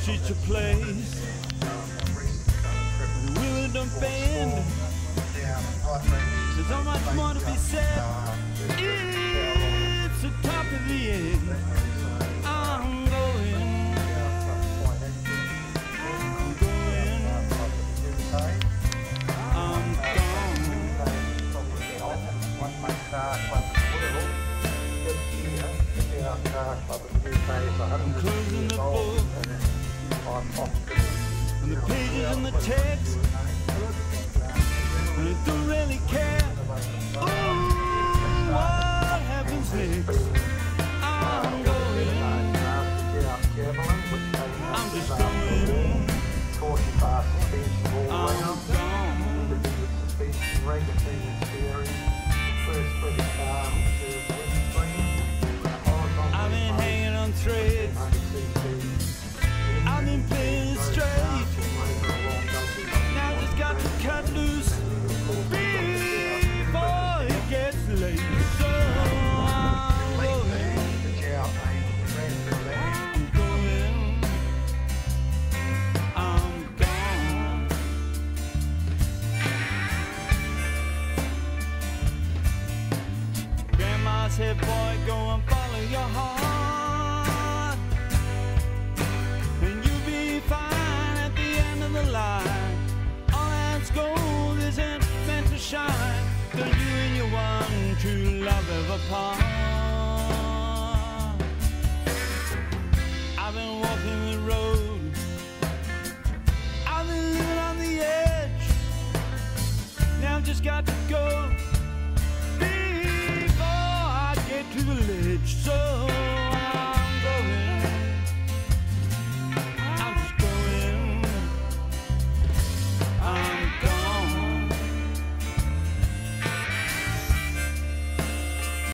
reach a place the wheel don't bend. There's so much more to be said. It's the top of the end. I'm going. I'm closing the book and the pages and the text, and I don't really care. Oh, what happens next? I'm going. I'm just going. I'm gone. I've been hanging on threads. I've been playing straight. Now I just got to cut loose before it gets late. So I'm going. I'm gone. Grandma said, boy, go and follow your heart, and you'll be fine at the end of the line. All that's gold isn't meant to shine, 'cause you and your one true love ever part. I've been walking the road, I've been living on the edge. Now I've just got to go before I get to the ledge. So